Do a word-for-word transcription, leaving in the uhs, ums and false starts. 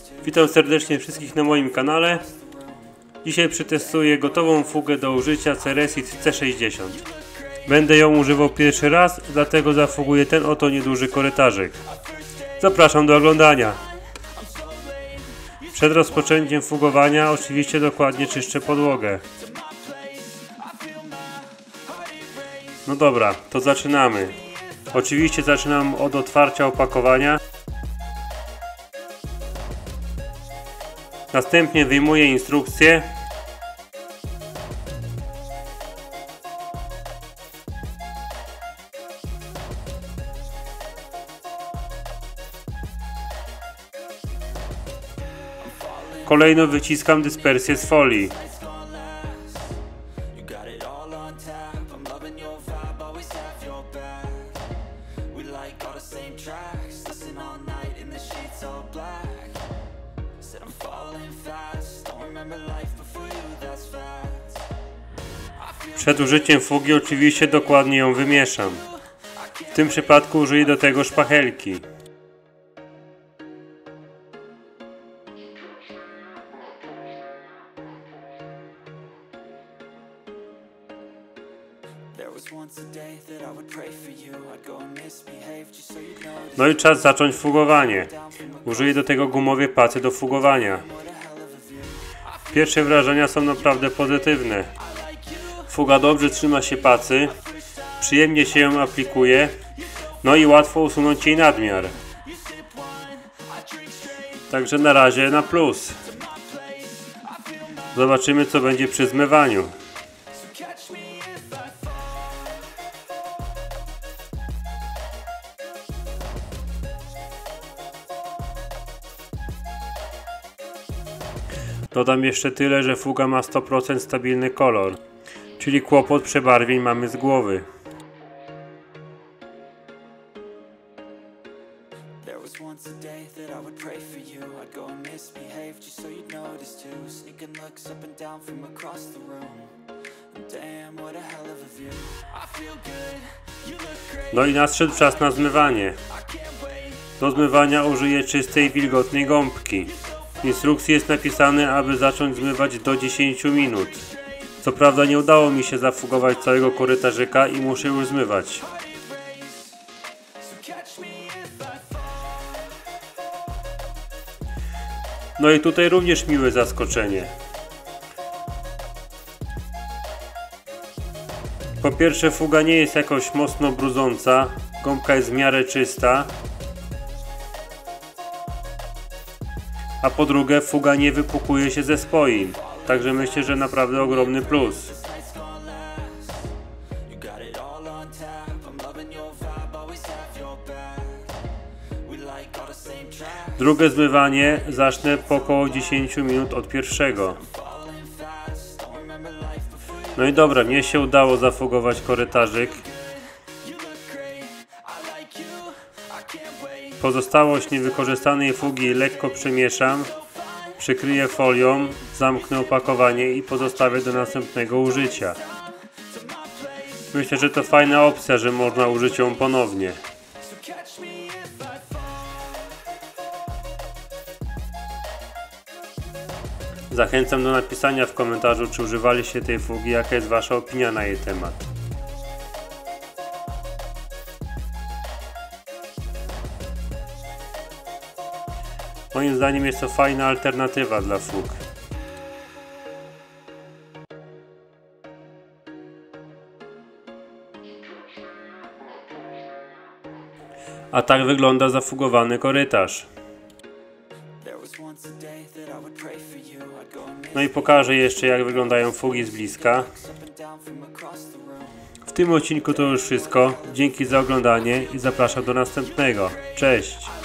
Witam serdecznie wszystkich na moim kanale. Dzisiaj przetestuję gotową fugę do użycia Ceresit C sześćdziesiąt. Będę ją używał pierwszy raz, dlatego zafuguję ten oto nieduży korytarzyk. Zapraszam do oglądania. Przed rozpoczęciem fugowania oczywiście dokładnie czyszczę podłogę. No dobra, to zaczynamy. Oczywiście zaczynam od otwarcia opakowania. Następnie wyjmuję instrukcję. Kolejno wyciskam dyspersję z folii. Przed użyciem fugi oczywiście dokładnie ją wymieszam. W tym przypadku użyję do tego szpachelki. No i czas zacząć fugowanie. Użyję do tego gumowej pacy do fugowania. Pierwsze wrażenia są naprawdę pozytywne. Fuga dobrze trzyma się pacy, przyjemnie się ją aplikuje, no i łatwo usunąć jej nadmiar. Także na razie na plus. Zobaczymy, co będzie przy zmywaniu. Dodam jeszcze tyle, że fuga ma sto procent stabilny kolor, czyli kłopot przebarwień mamy z głowy. No i nadszedł czas na zmywanie. Do zmywania użyję czystej, wilgotnej gąbki. W instrukcji jest napisane, aby zacząć zmywać do dziesięciu minut. Co prawda nie udało mi się zafugować całego korytarzyka i muszę już zmywać. No i tutaj również miłe zaskoczenie. Po pierwsze, fuga nie jest jakoś mocno brudząca, gąbka jest w miarę czysta. A po drugie, fuga nie wypukuje się ze spoin. Także myślę, że naprawdę ogromny plus. Drugie zmywanie zacznę po około dziesięciu minut od pierwszego. No i dobra, mnie się udało zafugować korytarzyk. Pozostałość niewykorzystanej fugi lekko przemieszam, przykryję folią, zamknę opakowanie i pozostawię do następnego użycia. Myślę, że to fajna opcja, że można użyć ją ponownie. Zachęcam do napisania w komentarzu, czy używaliście tej fugi, jaka jest wasza opinia na jej temat. Moim zdaniem jest to fajna alternatywa dla fug. A tak wygląda zafugowany korytarz. No i pokażę jeszcze, jak wyglądają fugi z bliska. W tym odcinku to już wszystko. Dzięki za oglądanie i zapraszam do następnego. Cześć!